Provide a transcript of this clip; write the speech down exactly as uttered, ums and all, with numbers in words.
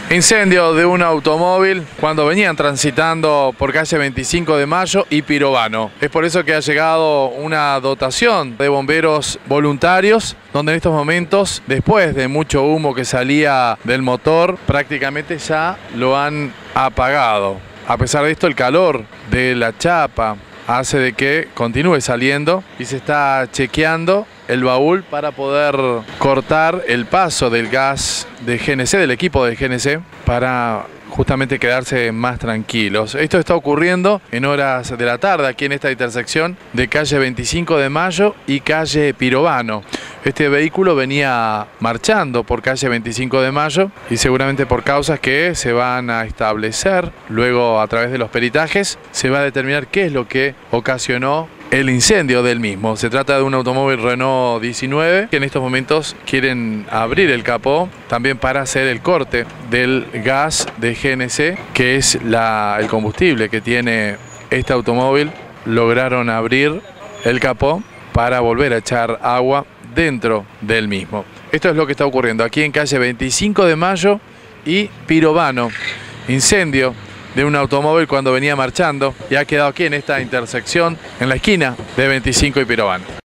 Incendio de un automóvil cuando venían transitando por calle veinticinco de mayo y Pirovano. Es por eso que ha llegado una dotación de bomberos voluntarios, donde en estos momentos, después de mucho humo que salía del motor, prácticamente ya lo han apagado. A pesar de esto, el calor de la chapa hace de que continúe saliendo y se está chequeando el baúl para poder cortar el paso del gas de G N C, del equipo de G N C, para justamente quedarse más tranquilos. Esto está ocurriendo en horas de la tarde aquí en esta intersección de calle veinticinco de mayo y calle Pirovano. Este vehículo venía marchando por calle veinticinco de mayo y seguramente por causas que se van a establecer luego a través de los peritajes se va a determinar qué es lo que ocasionó el incendio del mismo. Se trata de un automóvil Renault diecinueve que en estos momentos quieren abrir el capó también para hacer el corte del gas de G N C, que es la, el combustible que tiene este automóvil. Lograron abrir el capó para volver a echar agua dentro del mismo. Esto es lo que está ocurriendo aquí en calle veinticinco de mayo y Pirovano. Incendio de un automóvil cuando venía marchando y ha quedado aquí en esta intersección, en la esquina de veinticinco y Pirovano.